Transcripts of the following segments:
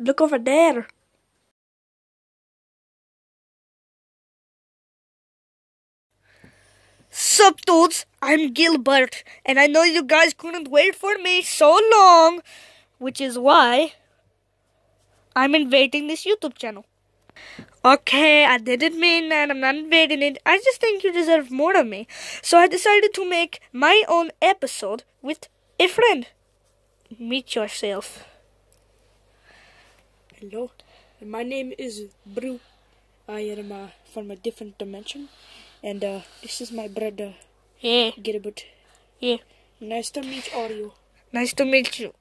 Look over there. Sup dudes, I'm Gilbert, and I know you guys couldn't wait for me so long, which is why I'm invading this YouTube channel. Okay, I didn't mean that, I'm not invading it, I just think you deserve more of me. So I decided to make my own episode with a friend. Meet yourself. Hello, my name is Brew. I am from a different dimension, and this is my brother. Yeah. Gilbert. Yeah. Nice to meet all you. Nice to meet you.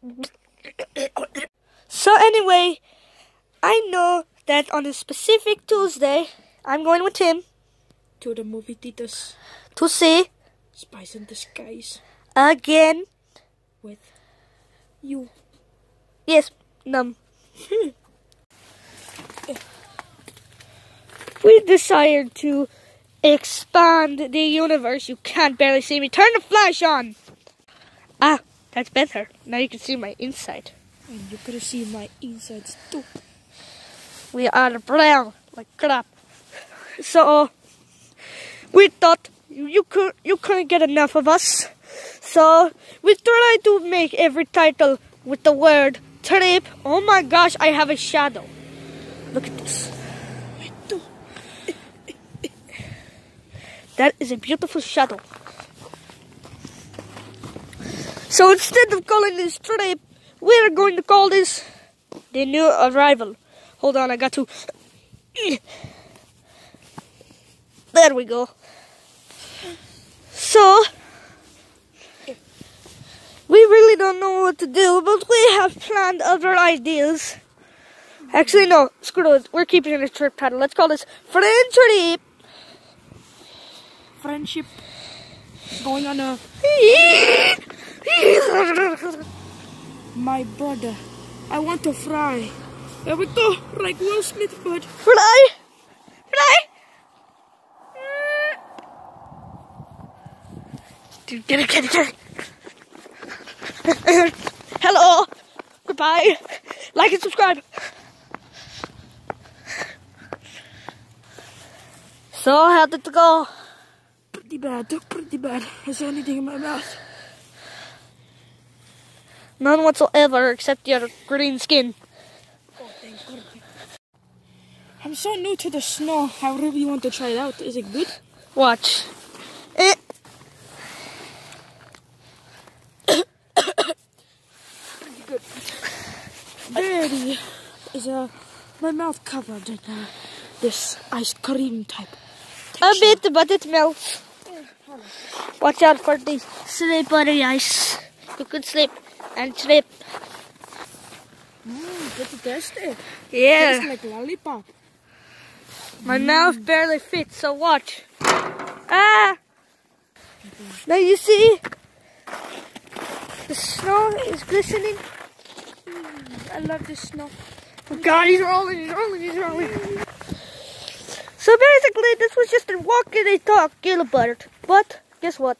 So anyway, I know that on a specific Tuesday, I'm going with him To the movie theaters. to see Spies in Disguise. again. With you. Yes, we decided to expand the universe. You can't barely see me. Turn the flash on. Ah, that's better. Now you can see my inside. And you could see my insides too. We are brown like crap. So we thought you couldn't get enough of us. So we tried to make every title with the word trip. Oh my gosh, I have a shadow. Look at this. That is a beautiful shadow. So instead of calling this trip, we're going to call this the new arrival. Hold on, I got to. There we go. So we really don't know what to do, but we have planned other ideas. Actually, no, screw it. We're keeping it a trip title. Let's call this Friend Trip. Friendship. Going on a... My brother. I want to fry. There we go. Like Will Smith, bud. Fly! Fly! Dude, get it. Hello. Goodbye. Like and subscribe. So, how did it go? Pretty bad. Is there anything in my mouth? None whatsoever, except your green skin. Oh, thank God. I'm so new to the snow. I really want to try it out. Is it good? Watch. Good. There is my mouth covered in this ice cream type texture. A bit, but it melts. Watch out for the slippery ice. You could slip and slip. That's tasty. Yeah. Tastes like lollipop. My mouth barely fits, so watch. Ah! Now you see? The snow is glistening. I love this snow. Oh God, he's rolling. So basically, this was just a walk and a talk, Gilbert. But, guess what?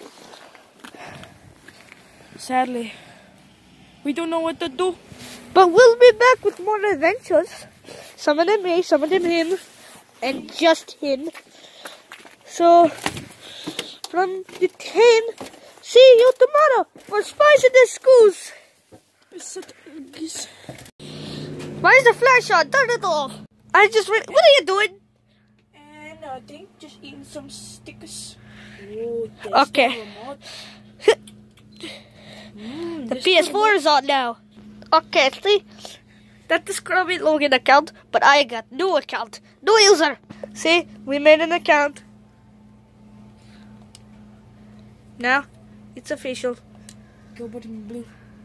Sadly, we don't know what to do. But we'll be back with more adventures. Some of them me, some of them him. And just him. So, from the 10, see you tomorrow for Spice in the Schools. Why is the flash on? Turn it off. I just read. What are you doing? And I think just eating some stickers. Oh, Okay. The PS4 is on now. Okay, see? That's the scrubby Logan account, but I got new account. New user. See? We made an account. Now, it's official. Gilbert in blue.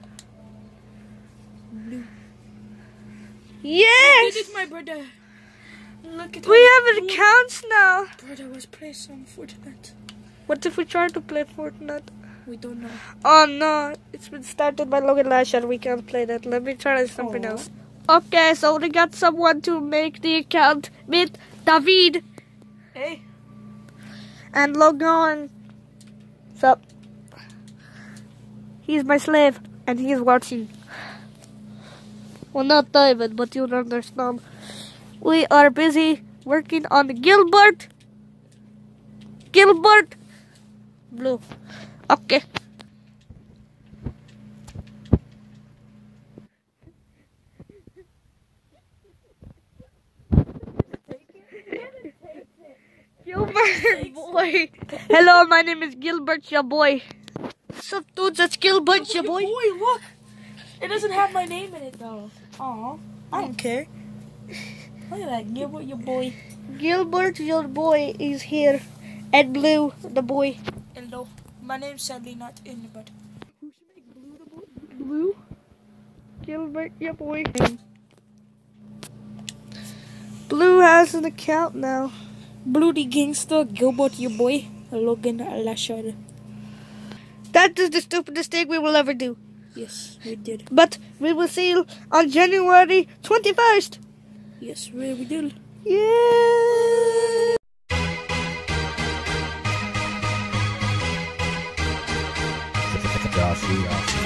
Yes! This is my brother. Look at We have accounts now. Brother was playing some Fortnite. What if we try to play Fortnite? We don't know. Oh no, it's been started by Logan Lasher. We can't play that. Let me try something else. Okay, so we got someone to make the account with David. Hey. And Logan. Sup? He's my slave, and he is watching. Well, not David, but you'll understand. We are busy working on Gilbert. Gilbert. Blue. Okay. Gilbert, boy. Hello, my name is Gilbert, your boy. What's up, dudes? It's Gilbert, your boy. Boy, look! It doesn't have my name in it though. Aw, I don't care. Look at that, Gilbert, your boy. Gilbert, your boy, is here. And Blue, the boy. Hello. My name's sadly not in it, but Who should make Blue the boy? Blue? Gilbert, your boy. Blue has an account now. Blue the gangster, Gilbert, your boy. Logan, Lasher. That is the stupidest thing we will ever do. Yes, we did. But we will see you on January 21st. Yes, we did. Yeah. Josh,